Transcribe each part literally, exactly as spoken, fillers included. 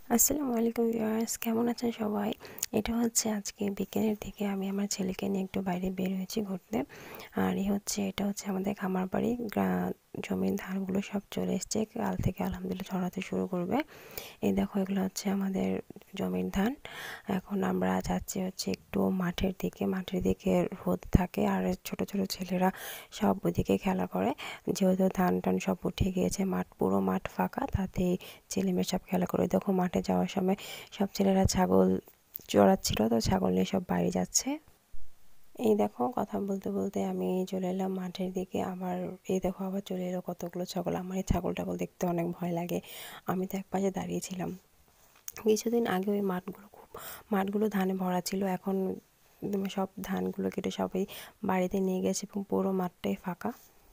আসসালামু আলাইকুম ভিউয়ার্স, কেমন আছেন সবাই? এটা হচ্ছে আজকে বিকেলের দিকে আমি আমার ছেলেকে নিয়ে একটু বাইরে বের হয়েছি ঘুরতে। আর এই হচ্ছে এটা হচ্ছে আমাদের খামার বাড়ি। জমির ধানগুলো সব চলে এসছে, কাল থেকে আলহামদুলিল্লাহ ছড়াতে শুরু করবে। এই দেখো, এগুলো হচ্ছে আমাদের জমির ধান। এখন আমরা যাচ্ছি হচ্ছে একটু মাঠের দিকে। মাঠের দিকে রোদ থাকে আর ছোট ছোট ছেলেরা সব ওদিকে খেলা করে। যেহেতু ধান টান সব উঠে গিয়েছে, মাঠ পুরো মাঠ ফাঁকা, তাতে ছেলেমেয়ে সব খেলা করে। দেখো, মাঠে যাওয়ার সময় সব ছেলেরা ছাগল চড়াচ্ছিল, তো ছাগল নিয়ে সব বাইরে যাচ্ছে। এই দেখো, কথা বলতে বলতে আমি চলে এলাম মাঠের দিকে। আবার এই দেখো, আবার চলে এলো কতগুলো ছাগল। আমার এই ছাগল টাগল দেখতে অনেক ভয় লাগে। আমি তো একপাশে দাঁড়িয়েছিলাম। কিছুদিন আগে ওই মাঠগুলো খুব মাঠগুলো ধানে ভরা ছিল। এখন সব ধানগুলো কেটে সবাই বাড়িতে নিয়ে গেছে এবং পুরো মাঠটাই ফাঁকা।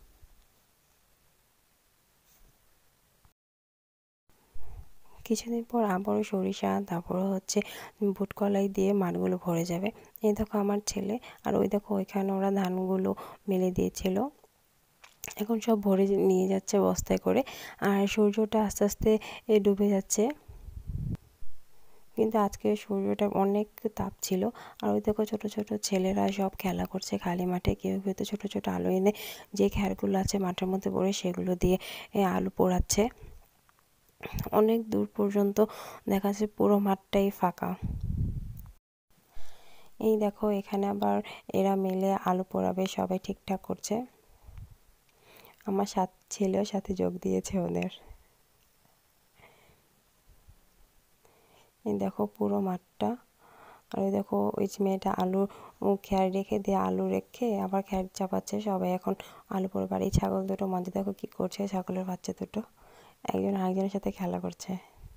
কিছুদিন পর আবারও সরিষা, তারপরে হচ্ছে বুট কলাই দিয়ে মাঠগুলো ভরে যাবে। এই দেখো আমার ছেলে, আর ওই দেখো ওইখানে ওরা ধানগুলো মেলে দিয়েছিল, এখন সব ভরে নিয়ে যাচ্ছে বস্তায় করে। আর সূর্যটা আস্তে আস্তে ডুবে যাচ্ছে, কিন্তু আজকে সূর্যটা অনেক তাপ ছিল। আর ওই দেখো ছোট ছোট ছেলেরা সব খেলা করছে খালি মাঠে। কেউ কেউ তো ছোট ছোট আলু এনে যে খ্যারগুলো আছে মাঠের মধ্যে পড়ে সেগুলো দিয়ে আলু পোড়াচ্ছে। অনেক দূর পর্যন্ত দেখা যাচ্ছে পুরো মাঠটাই ফাঁকা। এই দেখো, এখানে আবার এরা মিলে আলু পোড়াবে, সবাই ঠিকঠাক করছে। আমার সাথ ছেলেও সাথে যোগ দিয়েছে ওদের। এই দেখো পুরো মাঠটা। আর ওই দেখো ওই যে মেয়েটা আলু খ্যার রেখে দিয়ে আলু রেখে আবার খ্যার চাপাচ্ছে। সবাই এখন আলু পোড়া। বাড়ি ছাগল দুটো মজা দেখো কি করছে, ছাগলের বাচ্চা দুটো একজন আরেকজনের সাথে খেলা করছে।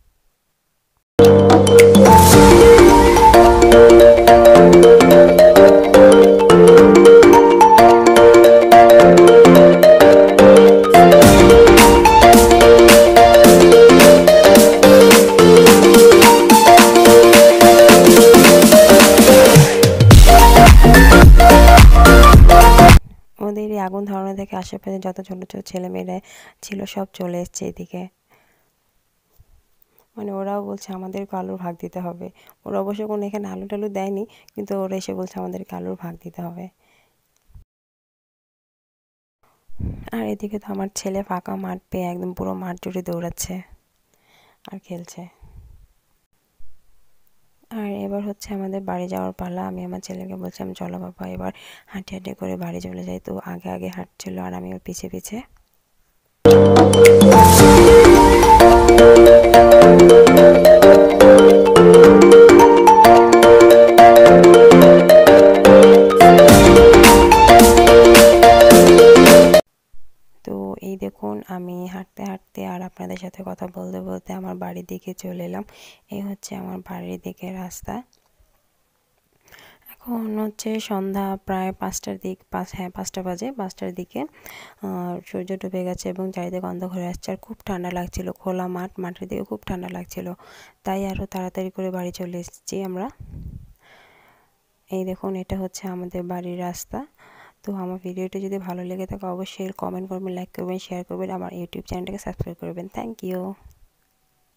ওদের এই আগুন ধরানো থেকে আশেপাশে যত ছোট ছোট ছেলেমেয়েরা ছিল সব চলে এসছে এদিকে। মানে ওরাও বলছে আমাদেরকে আলুর ভাগ দিতে হবে। ওরা অবশ্য কোনো এখানে আলু টালু দেয়নি, কিন্তু ওরা এসে বলছে আমাদেরকে আলুর ভাগ দিতে হবে। আর এদিকে তো আমার ছেলে ফাঁকা মাঠ পেয়ে একদম পুরো মাঠ জুড়ে দৌড়াচ্ছে আর খেলছে। আর এবার হচ্ছে আমাদের বাড়ি যাওয়ার পালা। আমি আমার ছেলেকে বলছিলাম চলো বাবা এবার হাঁটি হাঁটি করে বাড়ি চলে যাই। তো আগে আগে হাঁটছিল আর আমি ওর পিছে পিছে। তো এই দেখুন, আমি হাঁটতে হাঁটতে আর আপনাদের সাথে কথা বলতে বলতে আমার বাড়ির দিকে চলে এলাম। এই হচ্ছে আমার বাড়ির দিকে রাস্তা। এখন হচ্ছে সন্ধ্যা প্রায় পাঁচটার দিক পাঁচ হ্যাঁ পাঁচটা বাজে পাঁচটার দিকে সূর্য ডুবে গেছে এবং চারিদিকে অন্ধকার হয়ে আসছে। আর খুব ঠান্ডা লাগছিল, খোলা মাঠ, মাঠের দিকে খুব ঠান্ডা লাগছিল, তাই আরও তাড়াতাড়ি করে বাড়ি চলে এসেছি আমরা। এই দেখুন, এটা হচ্ছে আমাদের বাড়ির রাস্তা। তো আমার ভিডিওটি যদি ভালো লেগে থাকে অবশ্যই কমেন্ট করবেন, লাইক করবেন, শেয়ার করবেন, আমার ইউটিউব চ্যানেলটাকে সাবস্ক্রাইব করবেন। Thank you.